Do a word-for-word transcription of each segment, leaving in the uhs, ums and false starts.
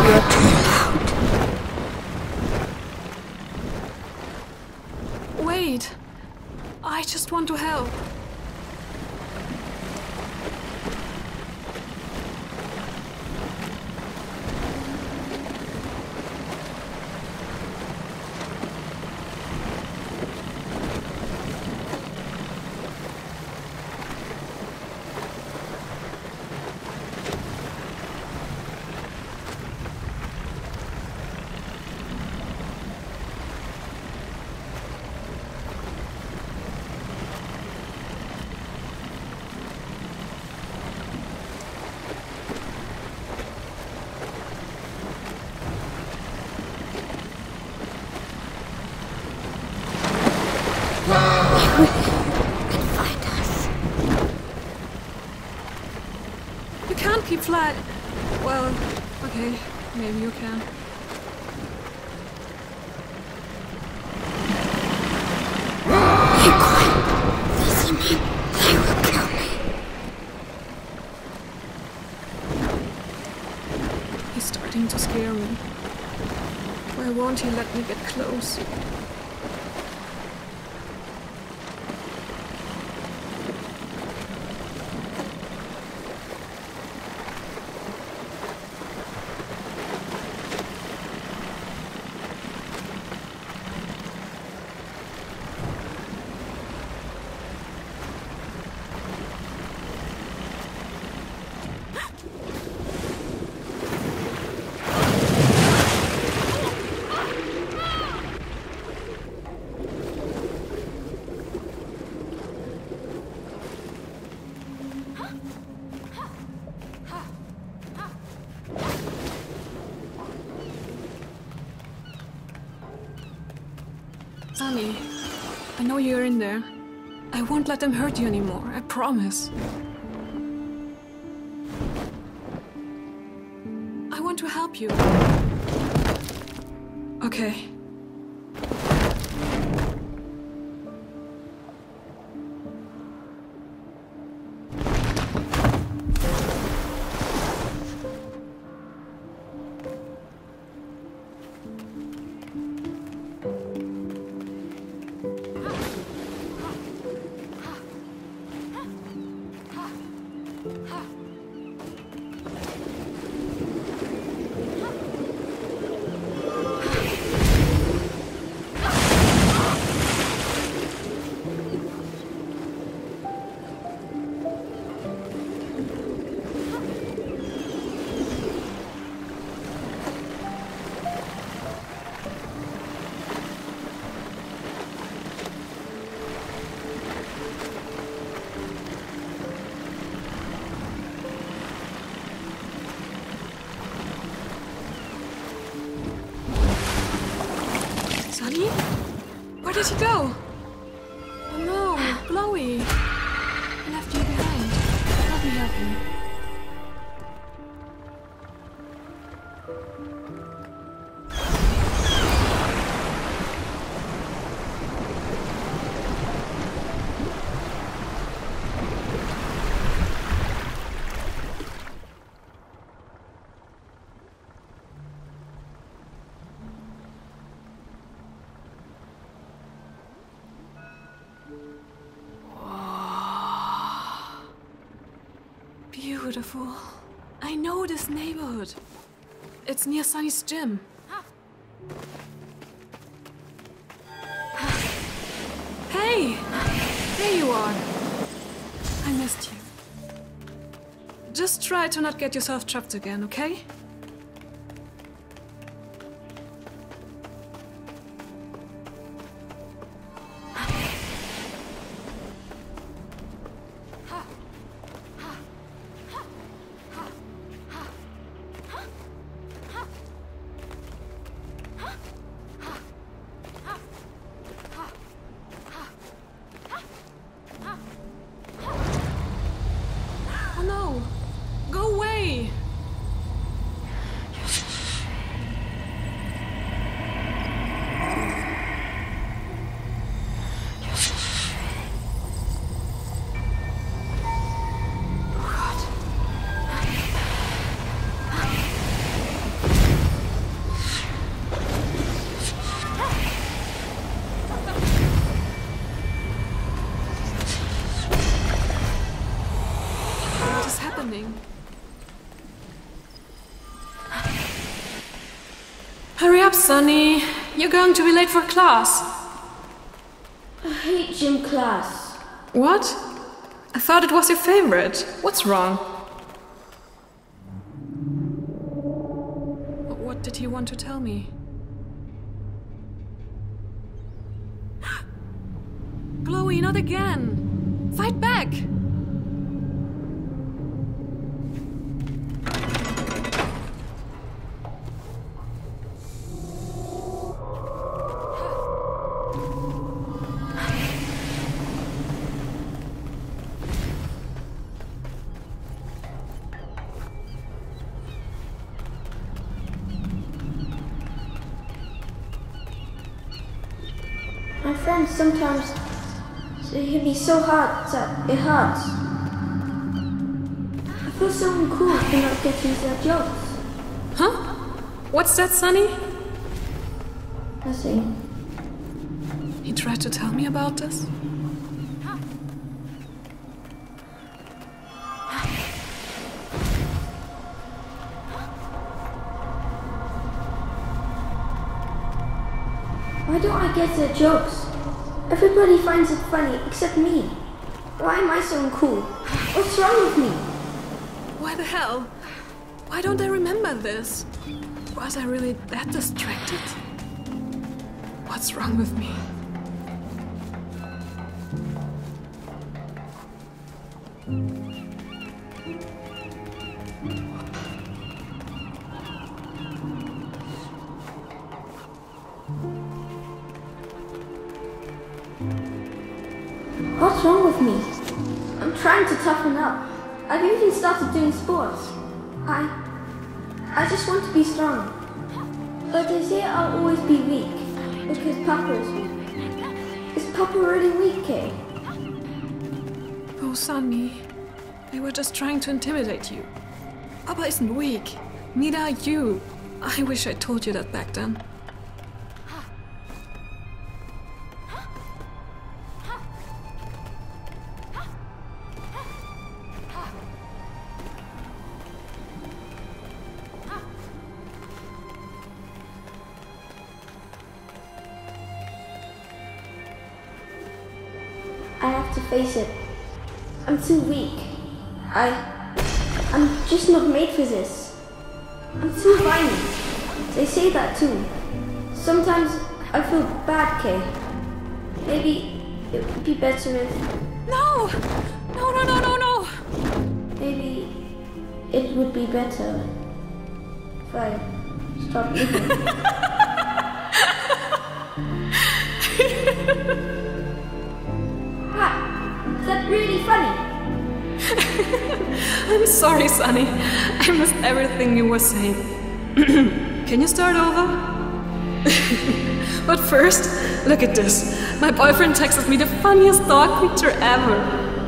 You're too loud. Wait. I just want to help. Keep flat. Well, okay, maybe you can. Be quiet. They see me. They will kill me. He's starting to scare me. Why won't he let me get close? Sunny, I know you're in there. I won't let them hurt you anymore, I promise. I want to help you. Okay. Sunny? Where did he go? Oh no, Blowy! I left you behind. Let me help you. Beautiful. I know this neighborhood. It's near Sunny's gym. Hey! There you are. I missed you. Just try to not get yourself trapped again, okay? Hurry up, Sunny. You're going to be late for class. I hate gym class. What? I thought it was your favorite. What's wrong? What did he want to tell me? Chloe, not again! Fight back! My friends sometimes they hit me so hard that it hurts. I feel so uncool for not getting their jokes. Huh? What's that, Sunny? Nothing. He tried to tell me about this? Why don't I get their jokes? Everybody finds it funny except me. Why am I so uncool? What's wrong with me? Why the hell? Why don't I remember this? Was I really that distracted? What's wrong with me? What's wrong with me? I'm trying to toughen up. I've even started doing sports. I... I just want to be strong. But they say I'll always be weak, because Papa is weak. Is Papa really weak, Kay? Oh, Sunny. They were just trying to intimidate you. Papa isn't weak. Neither are you. I wish I told you that back then. I have to face it. I'm too weak. I... I'm just not made for this. I'm too violent. They say that too. Sometimes I feel bad, Kay. Maybe it would be better if... No! No, no, no, no, no! Maybe it would be better if I stopped living. Is that really funny? I'm sorry, Sunny. I missed everything you were saying. Can you start over? But first, look at this. My boyfriend texted me the funniest dog picture ever.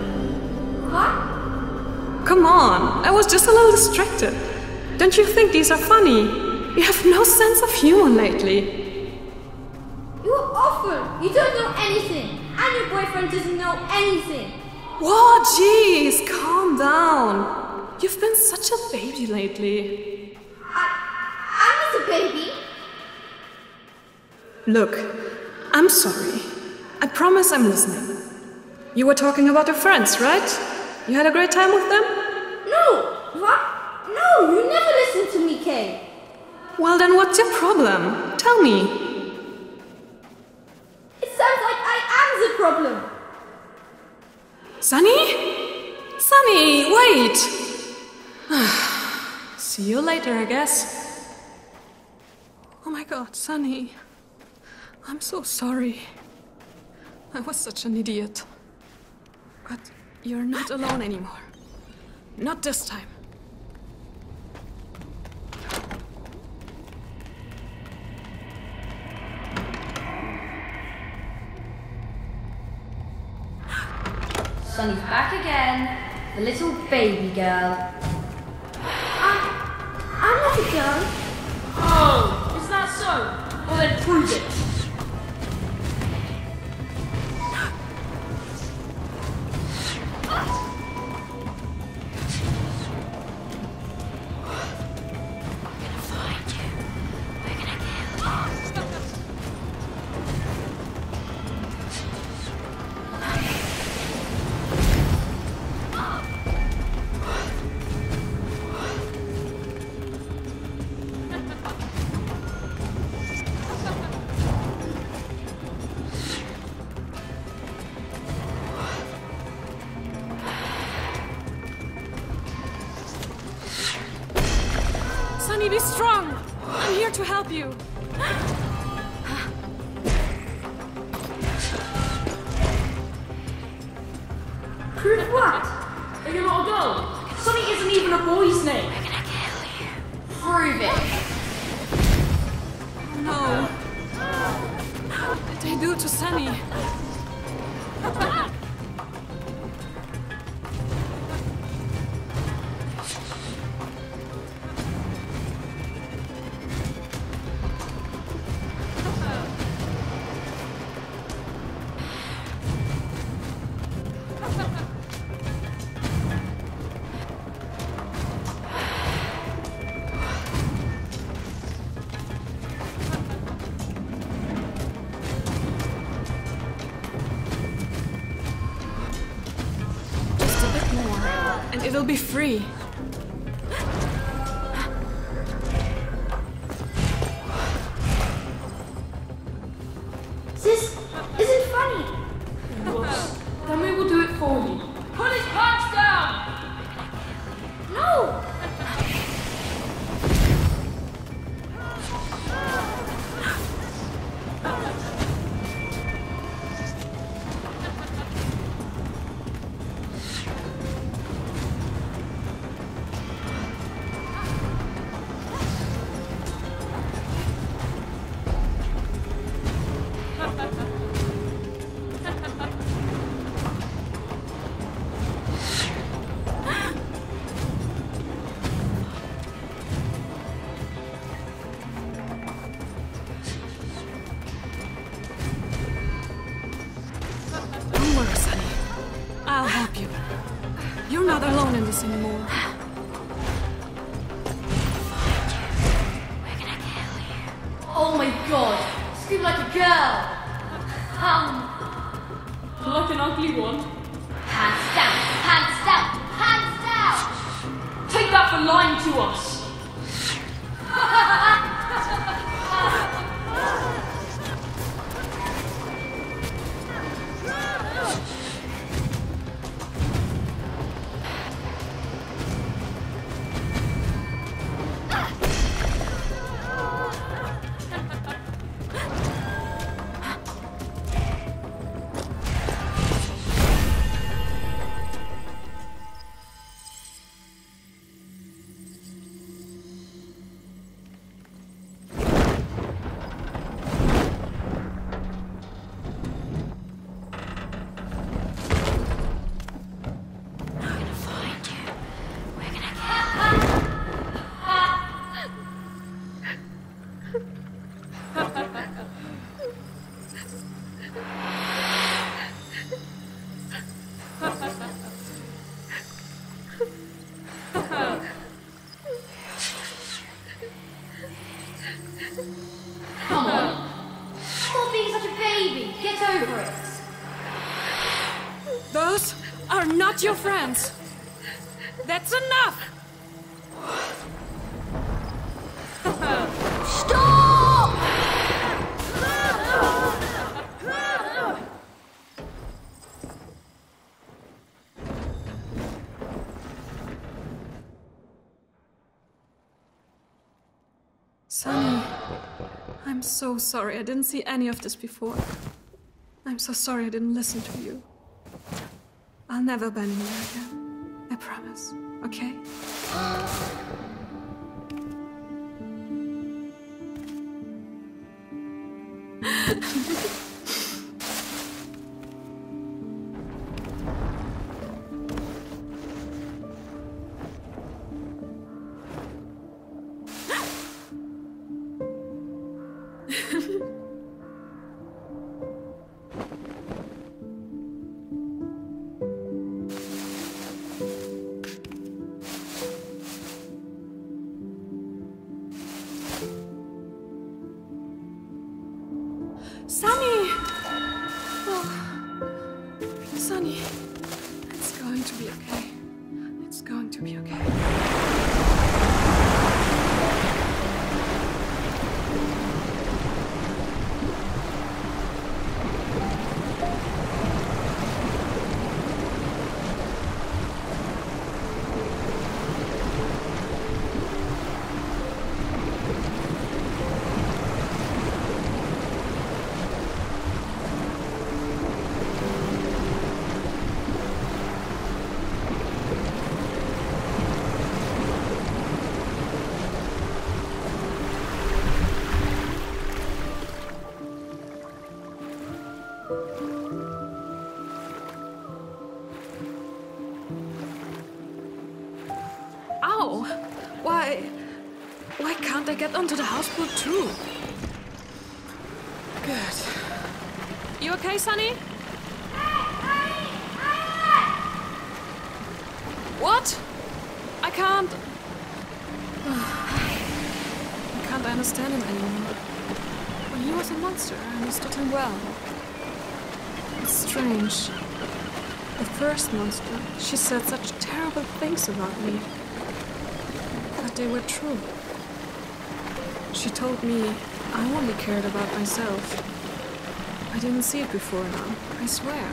What? Come on, I was just a little distracted. Don't you think these are funny? You have no sense of humor lately. You're awful. You don't know anything. And your boyfriend doesn't know anything. Whoa, jeez, calm down. You've been such a baby lately. I... I'm not a baby. Look, I'm sorry. I promise I'm listening. You were talking about your friends, right? You had a great time with them? No. What? No, you never listen to me, Kay. Well, then what's your problem? Tell me. It sounds like I am the problem. Sunny? Sunny, wait! See you later, I guess. Oh my god, Sunny. I'm so sorry. I was such an idiot. But you're not alone anymore. Not this time. Sunny's back again, the little baby girl. I'm... I'm not a girl. Oh, is that so? Well then prove it. We're gonna find you. We're gonna kill Sunny, be strong! I'm here to help you. Prove what? Are you not a girl? Sunny isn't even a boy's name. We're gonna kill you. Prove it. No. What did they do to Sunny? And it'll be free. This isn't funny. Then we will do it for you. Put his pants down! No! Don't worry, Sunny. I'll help you. You're not alone in this anymore. We're gonna kill you. Oh my god! Scream like a girl! Um. Like an ugly one? Hands down, hands down, hands down! Take that for lying to us! Come on. Stop being such a baby. Get over it. Those are not your friends. That's enough! Stop! Sunny, I'm so sorry. I didn't see any of this before. I'm so sorry I didn't listen to you. I'll never abandon you again. I promise, okay? Sunny! Why... Why can't I get onto the houseboat too? Good. You okay, Sonny? What? I can't... I can't understand him anymore. When he was a monster, I understood him well. It's strange. The first monster, she said such terrible things about me. But they were true. She told me I only cared about myself. I didn't see it before now, I swear.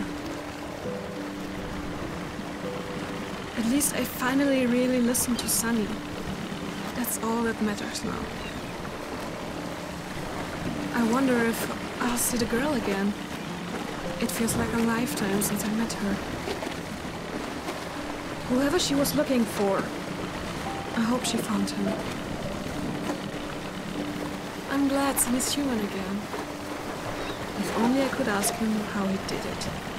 At least I finally really listened to Sunny. That's all that matters now. I wonder if I'll see the girl again. It feels like a lifetime since I met her. Whoever she was looking for, I hope she found him. I'm glad Sunny's human again. If only I could ask him how he did it.